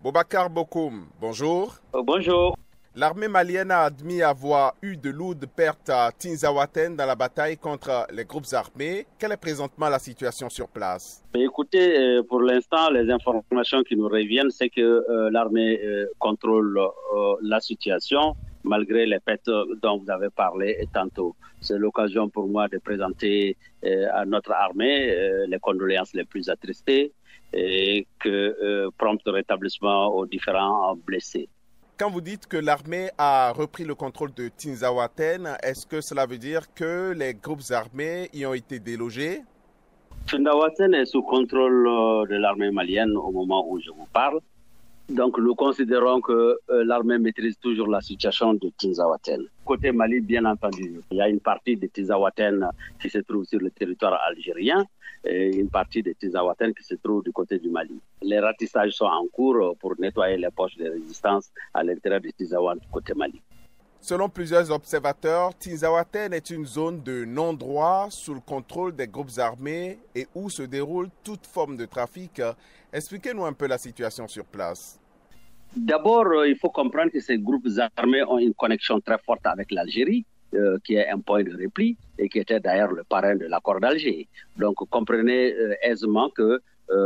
Boubacar Bokoum, bonjour. Bonjour. L'armée malienne a admis avoir eu de lourdes pertes à Tinzaouaten dans la bataille contre les groupes armés. Quelle est présentement la situation sur place? Écoutez, pour l'instant, les informations qui nous reviennent, c'est que l'armée contrôle la situation malgré les pertes dont vous avez parlé tantôt. C'est l'occasion pour moi de présenter à notre armée les condoléances les plus attristées et que prompt rétablissement aux différents blessés. Quand vous dites que l'armée a repris le contrôle de Tinzaouaten, est-ce que cela veut dire que les groupes armés y ont été délogés? Tinzaouaten est sous contrôle de l'armée malienne au moment où je vous parle. Donc nous considérons que l'armée maîtrise toujours la situation de Tinzaouaten. Côté Mali, bien entendu, il y a une partie de Tinzaouaten qui se trouve sur le territoire algérien et une partie de Tinzaouaten qui se trouve du côté du Mali. Les ratissages sont en cours pour nettoyer les poches de résistance à l'intérieur de Tinzaouaten du côté Mali. Selon plusieurs observateurs, Tinzaouaten est une zone de non-droit sous le contrôle des groupes armés et où se déroule toute forme de trafic. Expliquez-nous un peu la situation sur place. D'abord, il faut comprendre que ces groupes armés ont une connexion très forte avec l'Algérie, qui est un point de repli et qui était d'ailleurs le parrain de l'accord d'Alger. Donc, comprenez aisément que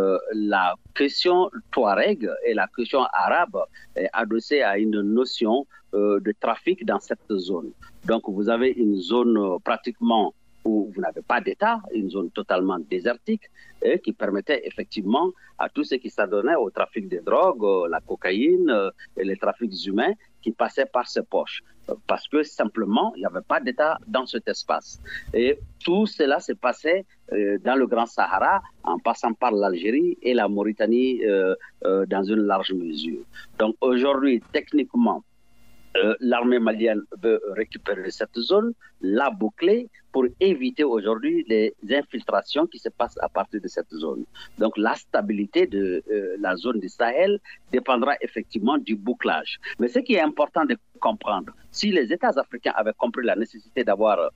la question touareg et la question arabe est adossée à une notion de trafic dans cette zone. Donc, vous avez une zone pratiquement où vous n'avez pas d'État, une zone totalement désertique, et qui permettait effectivement à tous ceux qui s'adonnaient au trafic de drogue, la cocaïne et les trafics humains qui passaient par ces poches. Parce que simplement, il n'y avait pas d'État dans cet espace. Et tout cela se passait dans le Grand Sahara, en passant par l'Algérie et la Mauritanie dans une large mesure. Donc aujourd'hui, techniquement, l'armée malienne veut récupérer cette zone, la boucler pour éviter aujourd'hui les infiltrations qui se passent à partir de cette zone. Donc la stabilité de la zone du Sahel dépendra effectivement du bouclage. Mais ce qui est important de comprendre, si les États africains avaient compris la nécessité d'avoir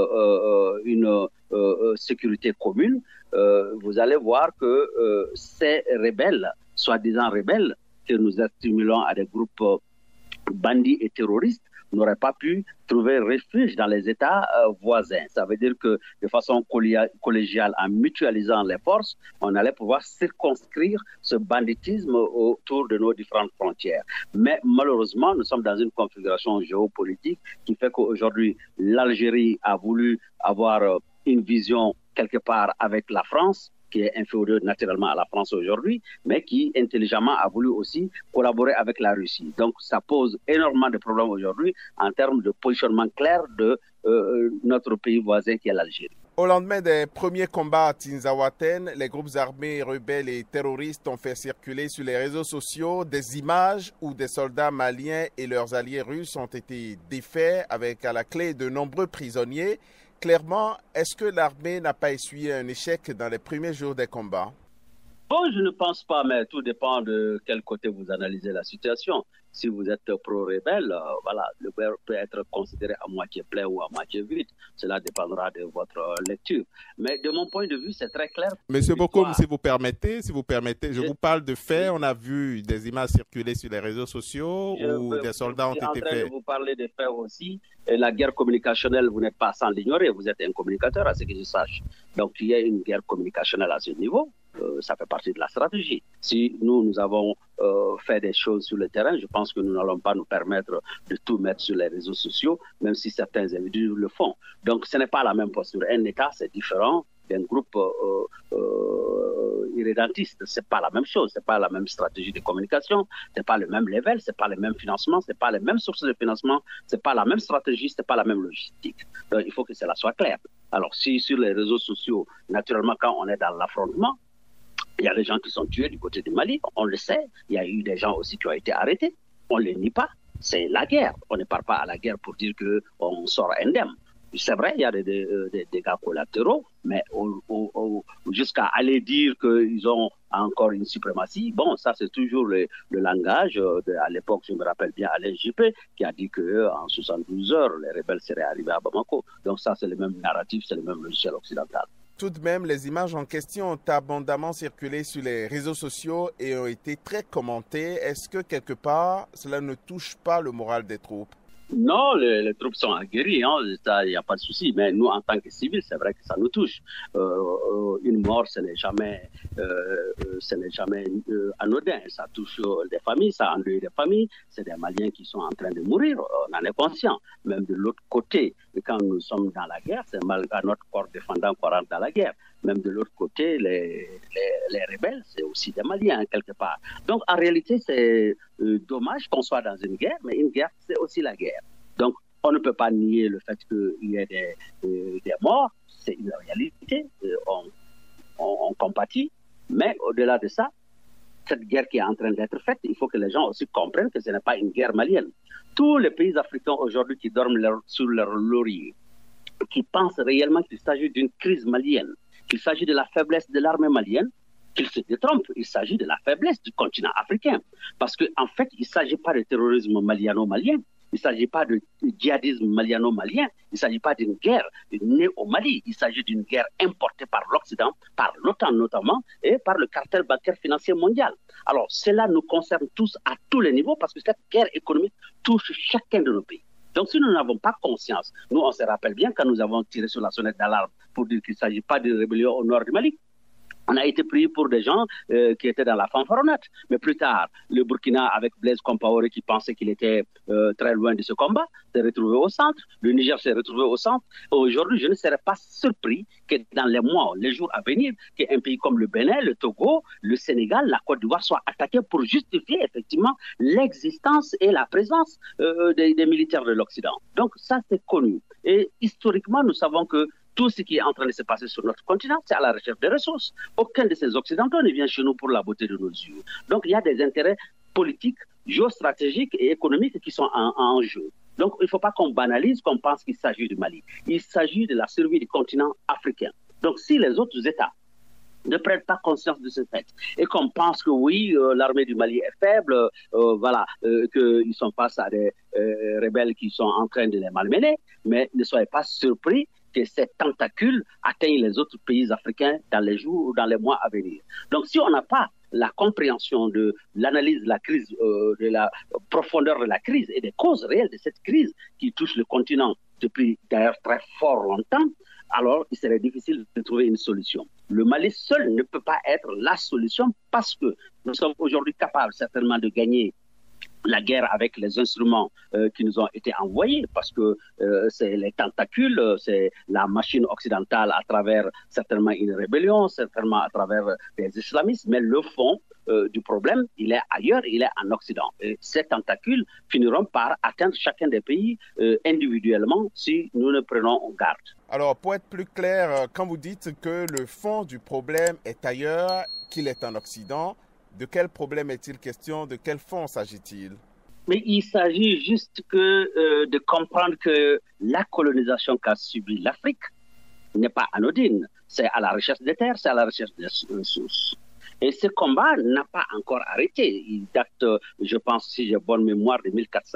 une sécurité commune, vous allez voir que ces rebelles, soi-disant rebelles, que nous assimilons à des groupes bandits et terroristes, n'auraient pas pu trouver refuge dans les États voisins. Ça veut dire que de façon collégiale, en mutualisant les forces, on allait pouvoir circonscrire ce banditisme autour de nos différentes frontières. Mais malheureusement, nous sommes dans une configuration géopolitique qui fait qu'aujourd'hui, l'Algérie a voulu avoir une vision quelque part avec la France, qui est inférieur naturellement à la France aujourd'hui, mais qui intelligemment a voulu aussi collaborer avec la Russie. Donc ça pose énormément de problèmes aujourd'hui en termes de positionnement clair de notre pays voisin qui est l'Algérie. Au lendemain des premiers combats à Tinzaouaten, les groupes armés, rebelles et terroristes ont fait circuler sur les réseaux sociaux des images où des soldats maliens et leurs alliés russes ont été défaits avec à la clé de nombreux prisonniers. Clairement, est-ce que l'armée n'a pas essuyé un échec dans les premiers jours des combats? Bon, je ne pense pas, mais tout dépend de quel côté vous analysez la situation. Si vous êtes pro-rebelle, voilà, le verre peut être considéré à moitié plein ou à moitié vide. Cela dépendra de votre lecture. Mais de mon point de vue, c'est très clair. Monsieur Bokoum, si vous permettez, je vous parle de faits. On a vu des images circuler sur les réseaux sociaux où des soldats ont été faits. Je suis en train de vous parler des faits aussi. Et la guerre communicationnelle, vous n'êtes pas sans l'ignorer. Vous êtes un communicateur, à ce que je sache. Donc, il y a une guerre communicationnelle à ce niveau. Ça fait partie de la stratégie. Si nous avons fait des choses sur le terrain, je pense que nous n'allons pas nous permettre de tout mettre sur les réseaux sociaux, même si certains individus le font. Donc ce n'est pas la même posture. Un État, c'est différent d'un groupe irrédentiste. Ce n'est pas la même chose, ce n'est pas la même stratégie de communication, ce n'est pas le même level, ce n'est pas le même financement, ce n'est pas les mêmes sources de financement, ce n'est pas la même stratégie, ce n'est pas la même logistique. Donc il faut que cela soit clair. Alors si sur les réseaux sociaux, naturellement quand on est dans l'affrontement, il y a des gens qui sont tués du côté du Mali, on le sait. Il y a eu des gens aussi qui ont été arrêtés. On ne les nie pas. C'est la guerre. On ne part pas à la guerre pour dire qu'on sort indemne. C'est vrai, il y a des dégâts collatéraux, mais jusqu'à aller dire qu'ils ont encore une suprématie, bon, ça c'est toujours le langage. À l'époque, je me rappelle bien Alain Juppé qui a dit qu'en 72 heures, les rebelles seraient arrivés à Bamako. Donc ça, c'est le même narratif, c'est le même logiciel occidental. Tout de même, les images en question ont abondamment circulé sur les réseaux sociaux et ont été très commentées. Est-ce que quelque part, cela ne touche pas le moral des troupes? Non, les troupes sont aguerries, hein, il n'y a pas de souci. Mais nous, en tant que civils, c'est vrai que ça nous touche. Une mort, ce n'est jamais anodin. Ça touche des familles, ça endeuille des familles. C'est des Maliens qui sont en train de mourir. On en est conscient. Même de l'autre côté, quand nous sommes dans la guerre, c'est malgré notre corps défendant qu'on rentre dans la guerre. Même de l'autre côté, les rebelles, c'est aussi des Maliens, quelque part. Donc, en réalité, c'est dommage qu'on soit dans une guerre, mais une guerre, c'est aussi la guerre. Donc, on ne peut pas nier le fait qu'il y ait des morts, c'est une réalité, on compatit, mais au-delà de ça, cette guerre qui est en train d'être faite, il faut que les gens aussi comprennent que ce n'est pas une guerre malienne. Tous les pays africains aujourd'hui qui dorment sur leur laurier, qui pensent réellement qu'il s'agit d'une crise malienne, qu'il s'agit de la faiblesse de l'armée malienne, qu'ils se détrompent. Il s'agit de la faiblesse du continent africain. Parce qu'en fait, il ne s'agit pas de terrorisme maliano-malien, il ne s'agit pas de djihadisme maliano-malien, il ne s'agit pas d'une guerre née au Mali, il s'agit d'une guerre importée par l'Occident, par l'OTAN notamment, et par le cartel bancaire financier mondial. Alors, cela nous concerne tous à tous les niveaux, parce que cette guerre économique touche chacun de nos pays. Donc, si nous n'avons pas conscience, nous, on se rappelle bien quand nous avons tiré sur la sonnette d'alarme pour dire qu'il ne s'agit pas de rébellion au nord du Mali. On a été pris pour des gens qui étaient dans la fanfaronnette. Mais plus tard, le Burkina, avec Blaise Compaoré, qui pensait qu'il était très loin de ce combat, s'est retrouvé au centre. Le Niger s'est retrouvé au centre. Aujourd'hui, je ne serais pas surpris que dans les mois, les jours à venir, qu'un pays comme le Bénin, le Togo, le Sénégal, la Côte d'Ivoire soient attaqués pour justifier effectivement l'existence et la présence des militaires de l'Occident. Donc ça, c'est connu. Et historiquement, nous savons que tout ce qui est en train de se passer sur notre continent, c'est à la recherche des ressources. Aucun de ces Occidentaux ne vient chez nous pour la beauté de nos yeux. Donc il y a des intérêts politiques, géostratégiques et économiques qui sont en jeu. Donc il ne faut pas qu'on banalise, qu'on pense qu'il s'agit du Mali. Il s'agit de la survie du continent africain. Donc si les autres États ne prennent pas conscience de ce fait et qu'on pense que oui, l'armée du Mali est faible, qu'ils sont face à des rebelles qui sont en train de les malmener, mais ne soyez pas surpris que ces tentacules atteignent les autres pays africains dans les jours ou dans les mois à venir. Donc si on n'a pas la compréhension de l'analyse de la crise, de la profondeur de la crise et des causes réelles de cette crise qui touche le continent depuis d'ailleurs très fort longtemps, alors il serait difficile de trouver une solution. Le Mali seul ne peut pas être la solution parce que nous sommes aujourd'hui capables certainement de gagner la guerre avec les instruments qui nous ont été envoyés, parce que c'est les tentacules, c'est la machine occidentale à travers certainement une rébellion, certainement à travers des islamistes, mais le fond du problème, il est ailleurs, il est en Occident. Et ces tentacules finiront par atteindre chacun des pays individuellement si nous ne prenons garde. Alors, pour être plus clair, quand vous dites que le fond du problème est ailleurs, qu'il est en Occident, de quel problème est-il question? De quel fond s'agit-il? Mais il s'agit juste de comprendre que la colonisation qu'a subie l'Afrique n'est pas anodine. C'est à la recherche des terres, c'est à la recherche des ressources. Et ce combat n'a pas encore arrêté. Il date, je pense, si j'ai bonne mémoire, de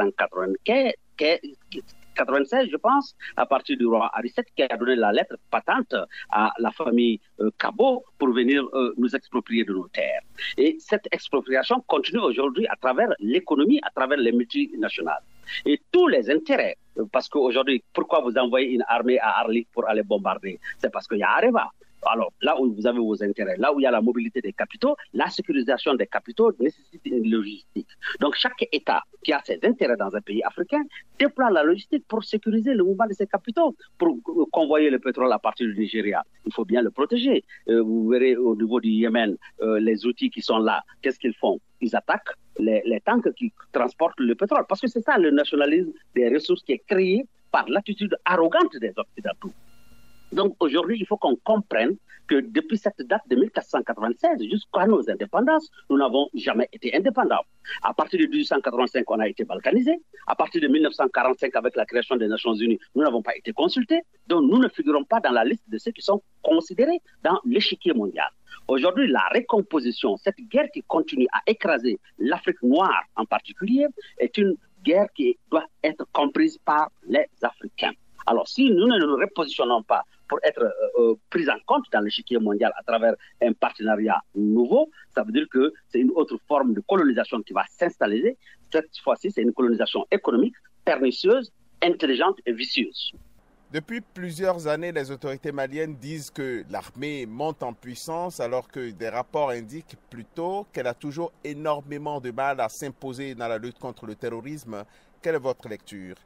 1496, je pense, à partir du roi Henri VII qui a donné la lettre patente à la famille Cabot pour venir nous exproprier de nos terres. Et cette expropriation continue aujourd'hui à travers l'économie, à travers les multinationales. Et tous les intérêts, parce qu'aujourd'hui, pourquoi vous envoyez une armée à Arlit pour aller bombarder? C'est parce qu'il y a Areva. Alors, là où vous avez vos intérêts, là où il y a la mobilité des capitaux, la sécurisation des capitaux nécessite une logistique. Donc, chaque État qui a ses intérêts dans un pays africain déploie la logistique pour sécuriser le mouvement de ses capitaux, pour convoyer le pétrole à partir du Nigeria. Il faut bien le protéger. Vous verrez au niveau du Yémen, les outils qui sont là, qu'est-ce qu'ils font? Ils attaquent les tanks qui transportent le pétrole. Parce que c'est ça le nationalisme des ressources qui est créé par l'attitude arrogante des Occidentaux. Donc aujourd'hui, il faut qu'on comprenne que depuis cette date de 1496 jusqu'à nos indépendances, nous n'avons jamais été indépendants. À partir de 1885, on a été balkanisés. À partir de 1945, avec la création des Nations Unies, nous n'avons pas été consultés. Donc nous ne figurons pas dans la liste de ceux qui sont considérés dans l'échiquier mondial. Aujourd'hui, la récomposition, cette guerre qui continue à écraser l'Afrique noire en particulier, est une guerre qui doit être comprise par les Africains. Alors, si nous ne nous repositionnons pas pour être prise en compte dans l'échiquier mondial à travers un partenariat nouveau, ça veut dire que c'est une autre forme de colonisation qui va s'installer. Cette fois-ci, c'est une colonisation économique, pernicieuse, intelligente et vicieuse. Depuis plusieurs années, les autorités maliennes disent que l'armée monte en puissance alors que des rapports indiquent plutôt qu'elle a toujours énormément de mal à s'imposer dans la lutte contre le terrorisme. Quelle est votre lecture?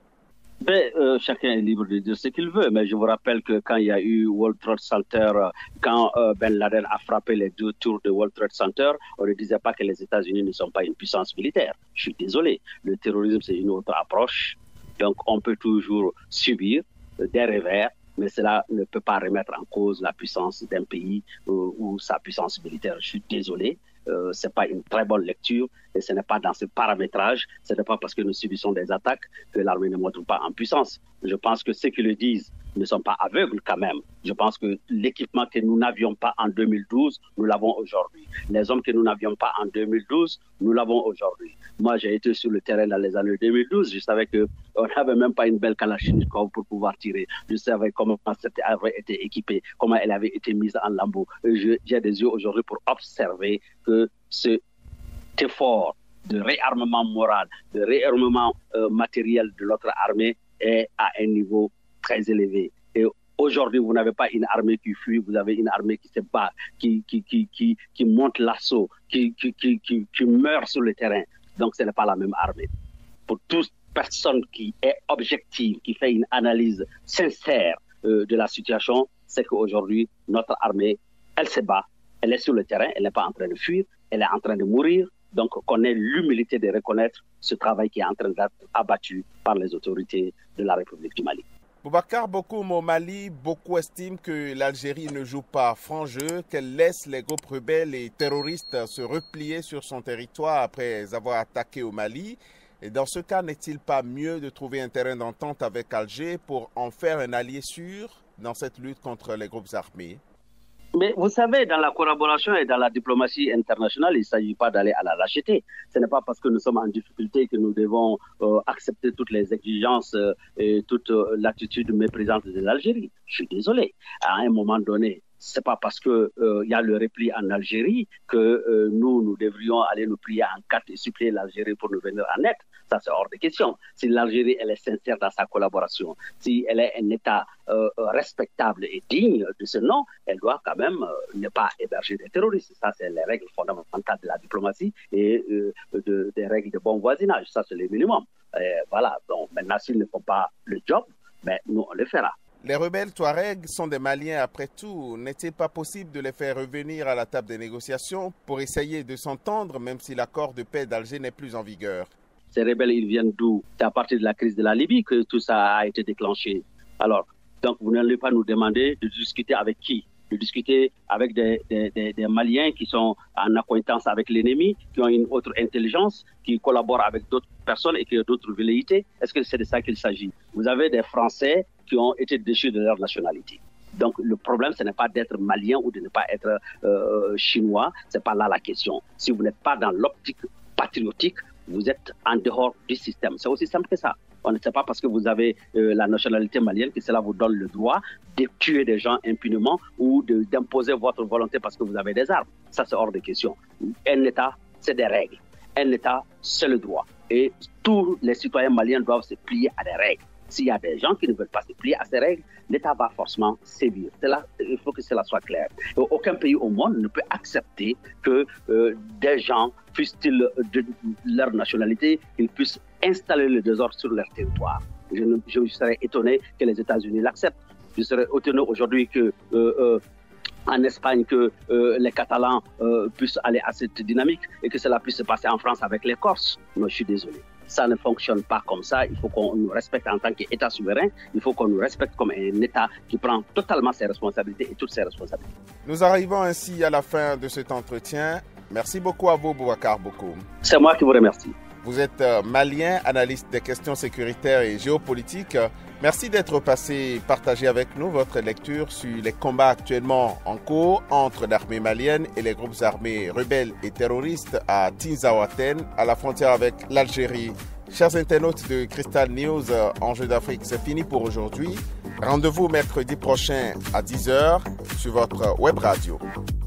Chacun est libre de dire ce qu'il veut, mais je vous rappelle que quand il y a eu World Trade Center, quand Ben Laden a frappé les 2 tours de World Trade Center, on ne disait pas que les États-Unis ne sont pas une puissance militaire. Je suis désolé, le terrorisme c'est une autre approche, donc on peut toujours subir des revers, mais cela ne peut pas remettre en cause la puissance d'un pays ou sa puissance militaire. Je suis désolé. Ce n'est pas une très bonne lecture et ce n'est pas dans ce paramétrage, ce n'est pas parce que nous subissons des attaques que l'armée ne montre pas en puissance. Je pense que ceux qui le disent ne sont pas aveugles quand même. Je pense que l'équipement que nous n'avions pas en 2012, nous l'avons aujourd'hui. Les hommes que nous n'avions pas en 2012, nous l'avons aujourd'hui. Moi, j'ai été sur le terrain dans les années 2012. Je savais qu'on n'avait même pas une belle Kalachnikov pour pouvoir tirer. Je savais comment cette avait été équipée, comment elle avait été mise en lambeaux. J'ai des yeux aujourd'hui pour observer que cet effort de réarmement moral, de réarmement matériel de notre armée est à un niveau très élevé. Et aujourd'hui, vous n'avez pas une armée qui fuit, vous avez une armée qui se bat, qui monte l'assaut, qui meurt sur le terrain. Donc, ce n'est pas la même armée. Pour toute personne qui est objective, qui fait une analyse sincère de la situation, c'est qu'aujourd'hui, notre armée, elle se bat, elle est sur le terrain, elle n'est pas en train de fuir, elle est en train de mourir. Donc, qu'on ait l'humilité de reconnaître ce travail qui est en train d'être abattu par les autorités de la République du Mali. Boubacar Bokoum, au Mali, beaucoup estiment que l'Algérie ne joue pas franc jeu, qu'elle laisse les groupes rebelles et terroristes se replier sur son territoire après avoir attaqué au Mali. Et dans ce cas, n'est-il pas mieux de trouver un terrain d'entente avec Alger pour en faire un allié sûr dans cette lutte contre les groupes armés? Mais vous savez, dans la collaboration et dans la diplomatie internationale, il ne s'agit pas d'aller à la lâcheté. Ce n'est pas parce que nous sommes en difficulté que nous devons accepter toutes les exigences et toute l'attitude méprisante de l'Algérie. Je suis désolé. À un moment donné, ce n'est pas parce qu'il y a le repli en Algérie que nous devrions aller nous plier en quatre et supplier l'Algérie pour nous venir en aide. Ça, c'est hors de question. Si l'Algérie, elle est sincère dans sa collaboration, si elle est un État respectable et digne de ce nom, elle doit quand même ne pas héberger des terroristes. Ça, c'est les règles fondamentales de la diplomatie et des règles de bon voisinage. Ça, c'est le minimum. Voilà. Donc, maintenant, s'ils ne font pas le job, ben, nous, on le fera. Les rebelles Touaregs sont des Maliens après tout. N'est-il pas possible de les faire revenir à la table des négociations pour essayer de s'entendre, même si l'accord de paix d'Alger n'est plus en vigueur? Ces rebelles, ils viennent d'où? C'est à partir de la crise de la Libye que tout ça a été déclenché. Alors, donc vous n'allez pas nous demander de discuter avec qui? De discuter avec des Maliens qui sont en acquaintance avec l'ennemi, qui ont une autre intelligence, qui collaborent avec d'autres personnes et qui ont d'autres velléités. Est-ce que c'est de ça qu'il s'agit? Vous avez des Français qui ont été déchus de leur nationalité. Donc le problème, ce n'est pas d'être malien ou de ne pas être chinois. Ce n'est pas là la question. Si vous n'êtes pas dans l'optique patriotique, vous êtes en dehors du système. C'est aussi simple que ça. On ne sait pas parce que vous avez la nationalité malienne que cela vous donne le droit de tuer des gens impunément ou d'imposer votre volonté parce que vous avez des armes. Ça, c'est hors de question. Un État, c'est des règles. Un État, c'est le droit. Et tous les citoyens maliens doivent se plier à des règles. S'il y a des gens qui ne veulent pas se plier à ces règles, l'État va forcément sévir. Il faut que cela soit clair. Aucun pays au monde ne peut accepter que des gens, fussent-ils de leur nationalité, ils puissent installer le désordre sur leur territoire. Je serais étonné que les États-Unis l'acceptent. Je serais étonné aujourd'hui que en Espagne, que les Catalans puissent aller à cette dynamique et que cela puisse se passer en France avec les Corses. Moi, je suis désolé. Ça ne fonctionne pas comme ça. Il faut qu'on nous respecte en tant qu'État souverain. Il faut qu'on nous respecte comme un État qui prend totalement ses responsabilités et toutes ses responsabilités. Nous arrivons ainsi à la fin de cet entretien. Merci beaucoup à vous, Boubacar Bokoum. C'est moi qui vous remercie. Vous êtes malien, analyste des questions sécuritaires et géopolitiques. Merci d'être passé partager avec nous votre lecture sur les combats actuellement en cours entre l'armée malienne et les groupes armés rebelles et terroristes à Tinzaouaten, à la frontière avec l'Algérie. Chers internautes de Crystal News, Enjeux d'Afrique, c'est fini pour aujourd'hui. Rendez-vous mercredi prochain à 10h sur votre web radio.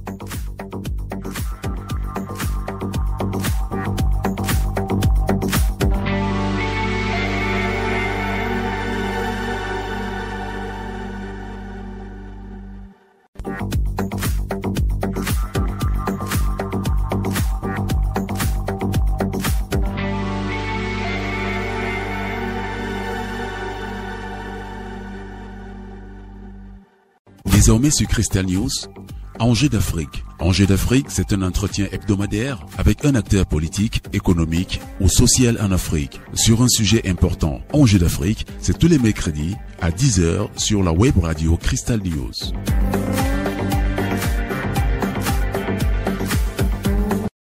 Désormais sur Cristal News, Enjeux d'Afrique. Enjeux d'Afrique, c'est un entretien hebdomadaire avec un acteur politique, économique ou social en Afrique sur un sujet important. Enjeux d'Afrique, c'est tous les mercredis à 10h sur la web radio Cristal News.